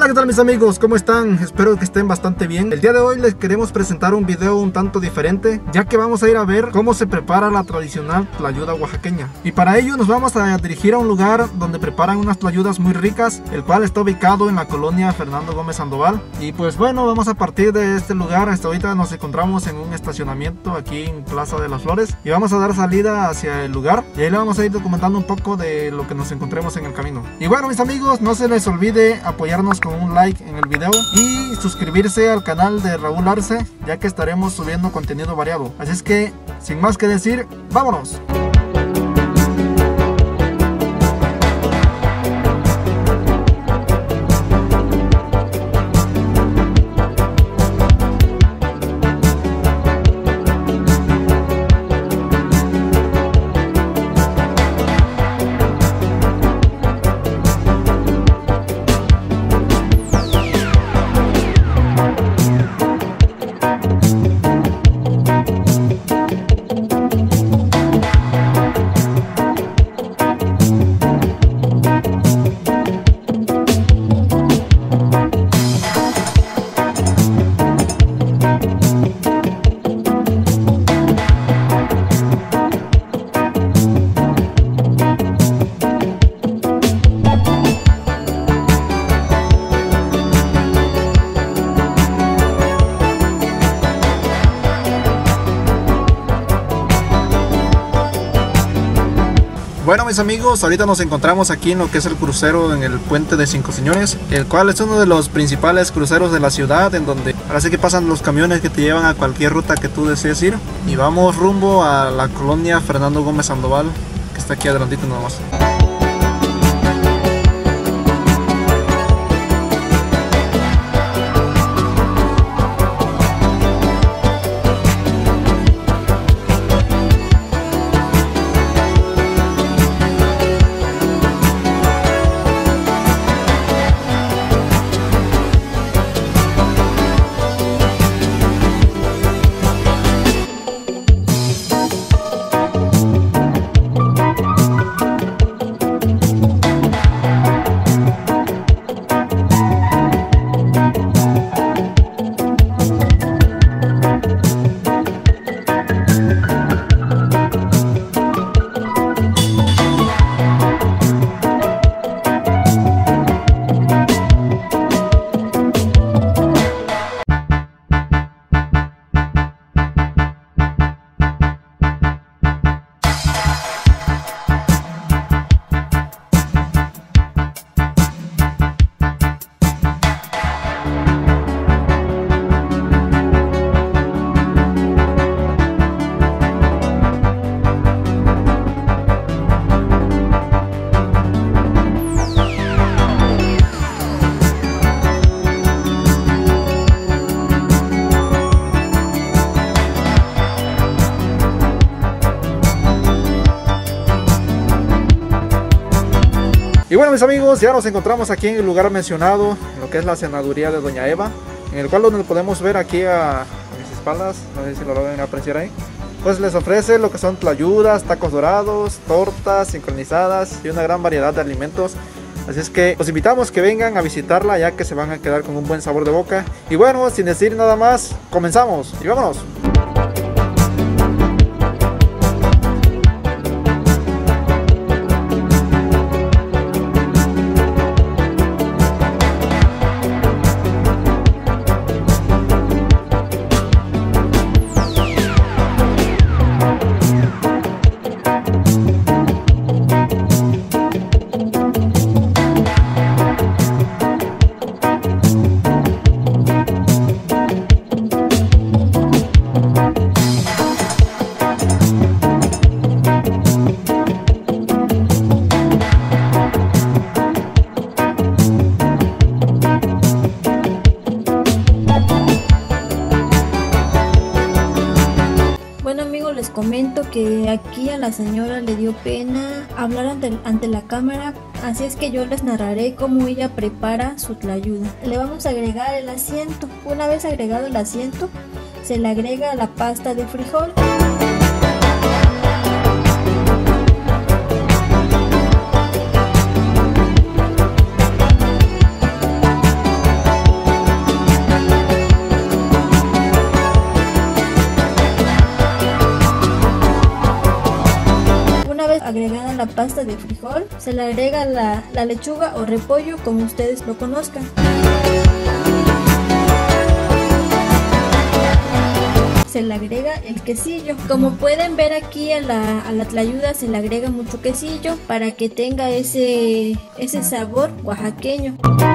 Hola, ¿qué tal mis amigos? ¿Cómo están? Espero que estén bastante bien. El día de hoy les queremos presentar un video un tanto diferente, ya que vamos a ir a ver cómo se prepara la tradicional tlayuda oaxaqueña. Y para ello nos vamos a dirigir a un lugar donde preparan unas tlayudas muy ricas, el cual está ubicado en la colonia Fernando Gómez Sandoval. Y pues bueno, vamos a partir de este lugar. Hasta ahorita nos encontramos en un estacionamiento aquí en Plaza de las Flores y vamos a dar salida hacia el lugar y ahí le vamos a ir documentando un poco de lo que nos encontremos en el camino. Y bueno mis amigos, no se les olvide apoyarnos con un like en el video y suscribirse al canal de Raúl Arce, ya que estaremos subiendo contenido variado. Así es que sin más que decir, ¡vámonos! Bueno mis amigos, ahorita nos encontramos aquí en lo que es el crucero en el puente de Cinco Señores, el cual es uno de los principales cruceros de la ciudad, en donde ahora sí que pasan los camiones que te llevan a cualquier ruta que tú desees ir. Y vamos rumbo a la colonia Fernando Gómez Sandoval, que está aquí adelantito nada más. Y bueno mis amigos, ya nos encontramos aquí en el lugar mencionado, en lo que es la senaduría de Doña Eva, en el cual donde podemos ver aquí a mis espaldas, no sé si lo logran apreciar ahí, pues les ofrece lo que son tlayudas, tacos dorados, tortas sincronizadas y una gran variedad de alimentos. Así es que los invitamos que vengan a visitarla, ya que se van a quedar con un buen sabor de boca. Y bueno, sin decir nada más, comenzamos y vámonos. Les comento que aquí a la señora le dio pena hablar ante la cámara, así es que yo les narraré cómo ella prepara su tlayuda. Le vamos a agregar el asiento. Una vez agregado el asiento, se le agrega la pasta de frijol. la pasta de frijol, se le agrega la lechuga o repollo como ustedes lo conozcan. Se le agrega el quesillo. Como pueden ver aquí a la tlayuda se le agrega mucho quesillo para que tenga ese sabor oaxaqueño.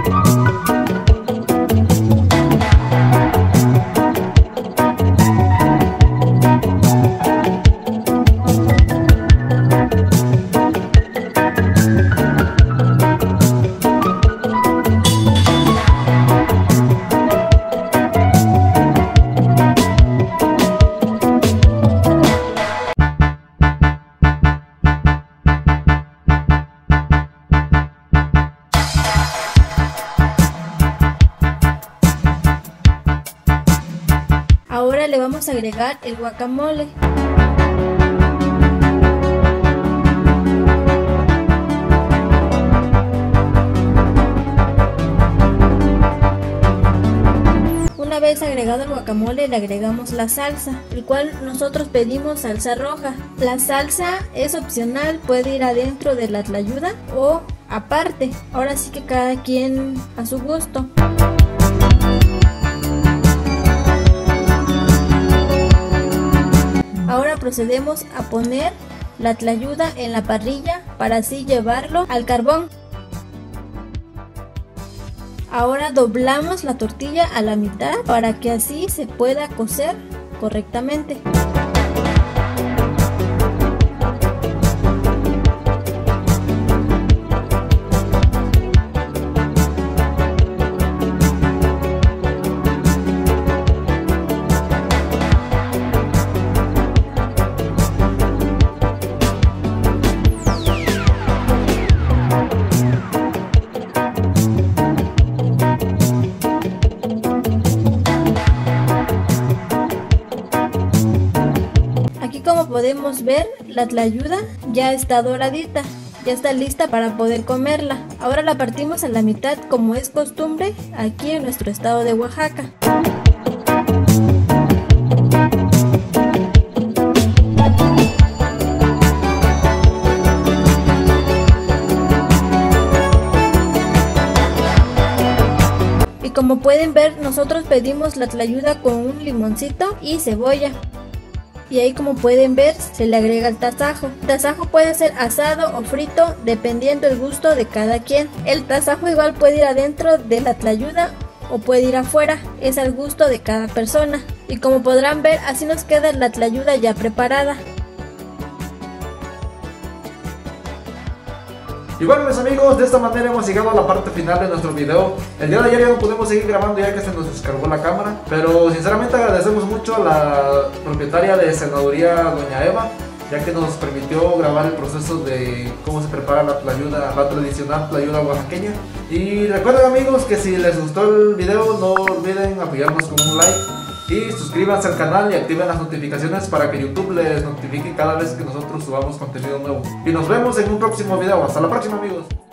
Ahora le vamos a agregar el guacamole. Una vez agregado el guacamole le agregamos la salsa, el cual nosotros pedimos salsa roja. La salsa es opcional, puede ir adentro de la tlayuda o aparte. Ahora sí que cada quien a su gusto. Ahora procedemos a poner la tlayuda en la parrilla para así llevarlo al carbón. Ahora doblamos la tortilla a la mitad para que así se pueda cocer correctamente. Como podemos ver, la tlayuda ya está doradita, ya está lista para poder comerla. Ahora la partimos a la mitad como es costumbre aquí en nuestro estado de Oaxaca. Y como pueden ver, nosotros pedimos la tlayuda con un limoncito y cebolla. Y ahí como pueden ver se le agrega el tasajo. El tasajo puede ser asado o frito dependiendo del gusto de cada quien. El tasajo igual puede ir adentro de la tlayuda o puede ir afuera, es al gusto de cada persona. Y como podrán ver así nos queda la tlayuda ya preparada. Y bueno mis amigos, de esta manera hemos llegado a la parte final de nuestro video. El día de ayer ya no pudimos seguir grabando ya que se nos descargó la cámara, pero sinceramente agradecemos mucho a la propietaria de cenaduría doña Eva, ya que nos permitió grabar el proceso de cómo se prepara la tlayuda, la tradicional tlayuda oaxaqueña. Y recuerden amigos que si les gustó el video no olviden apoyarnos con un like y suscríbanse al canal y activen las notificaciones para que YouTube les notifique cada vez que nosotros subamos contenido nuevo. Y nos vemos en un próximo video. Hasta la próxima amigos.